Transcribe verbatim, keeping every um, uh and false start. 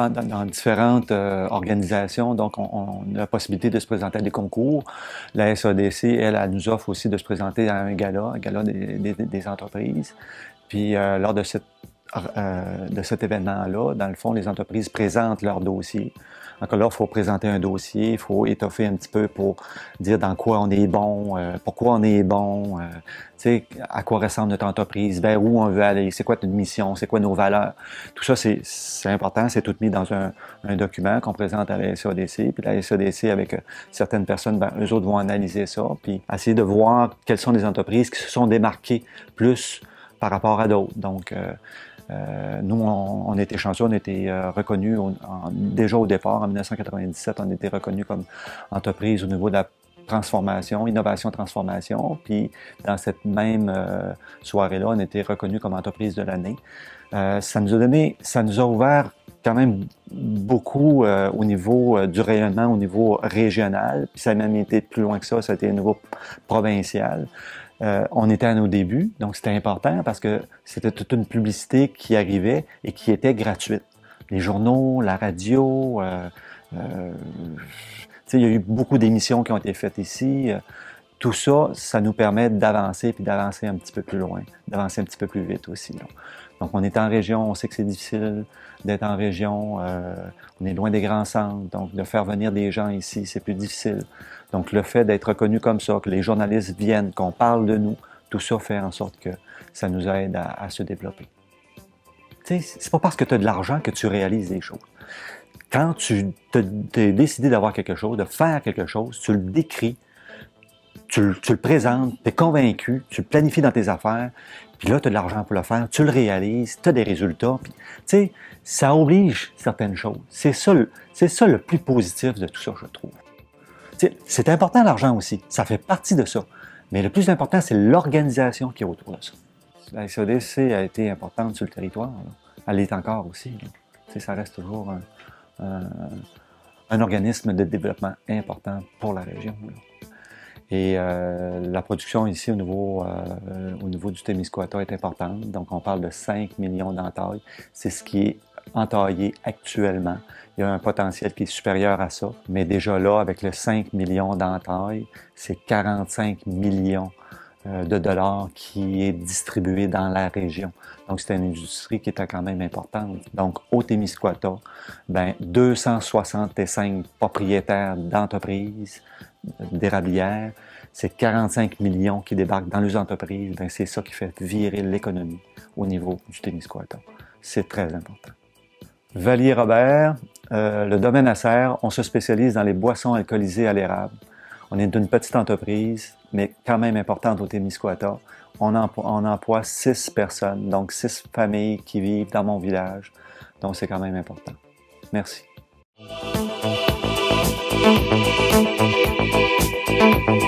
dans, dans, dans différentes euh, organisations, donc on, on a la possibilité de se présenter à des concours. La S A D C, elle, elle nous offre aussi de se présenter à un gala, un gala des, des, des entreprises. Puis euh, lors de, cette, euh, de cet événement-là, dans le fond, les entreprises présentent leur dossier. Encore là, il faut présenter un dossier, il faut étoffer un petit peu pour dire dans quoi on est bon, euh, pourquoi on est bon, euh, tu sais, à quoi ressemble notre entreprise, vers où on veut aller, c'est quoi notre mission, c'est quoi nos valeurs. Tout ça, c'est important, c'est tout mis dans un, un document qu'on présente à la S A D C. Puis la S A D C, avec euh, certaines personnes, ben, eux autres vont analyser ça, puis essayer de voir quelles sont les entreprises qui se sont démarquées plus par rapport à d'autres. Donc, euh, Euh, nous, on, on était chanceux, on était euh, reconnus au, en, déjà au départ, en mille neuf cent quatre-vingt-dix-sept, on était reconnus comme entreprise au niveau de la transformation, innovation-transformation. Puis, dans cette même euh, soirée-là, on était reconnus comme entreprise de l'année. Euh, ça nous a donné, ça nous a ouvert quand même beaucoup euh, au niveau euh, du rayonnement, au niveau régional. Puis ça a même été plus loin que ça, ça a été au niveau provincial. Euh, on était à nos débuts, donc c'était important parce que c'était toute une publicité qui arrivait et qui était gratuite. Les journaux, la radio, euh, euh, il y a eu beaucoup d'émissions qui ont été faites ici. Euh, tout ça, ça nous permet d'avancer puis d'avancer un petit peu plus loin, d'avancer un petit peu plus vite aussi. Là. Donc on est en région, on sait que c'est difficile d'être en région, euh, on est loin des grands centres, donc de faire venir des gens ici, c'est plus difficile. Donc le fait d'être reconnu comme ça, que les journalistes viennent, qu'on parle de nous, tout ça fait en sorte que ça nous aide à, à se développer. Tu sais, c'est pas parce que tu as de l'argent que tu réalises des choses. Quand tu t'es décidé d'avoir quelque chose, de faire quelque chose, tu le décris, tu, tu le présentes, tu es convaincu, tu le planifies dans tes affaires, puis là, tu as de l'argent pour le faire, tu le réalises, tu as des résultats. Tu sais, ça oblige certaines choses. C'est ça, c'est ça le plus positif de tout ça, je trouve. C'est important l'argent aussi, ça fait partie de ça. Mais le plus important, c'est l'organisation qui est autour de ça. La S A D C a été importante sur le territoire. Là. Elle l'est encore aussi. Ça reste toujours un, un, un organisme de développement important pour la région. Là. Et euh, la production ici au niveau, euh, au niveau du Témiscouata est importante. Donc on parle de cinq millions d'entailles. C'est ce qui est entaillé actuellement. Il y a un potentiel qui est supérieur à ça. Mais déjà là, avec le cinq millions d'entailles, c'est quarante-cinq millions euh, de dollars qui est distribué dans la région. Donc c'est une industrie qui est quand même importante. Donc au Témiscouata, ben, deux cent soixante-cinq propriétaires d'entreprises d'érablières, c'est quarante-cinq millions qui débarquent dans les entreprises. Ben, c'est ça qui fait virer l'économie au niveau du Témiscouata. C'est très important. Valier-Robert, euh, le domaine Acer, on se spécialise dans les boissons alcoolisées à l'érable. On est une petite entreprise, mais quand même importante au Témiscouata. On emploie, on emploie six personnes, donc six familles qui vivent dans mon village. Donc c'est quand même important. Merci. Thank you.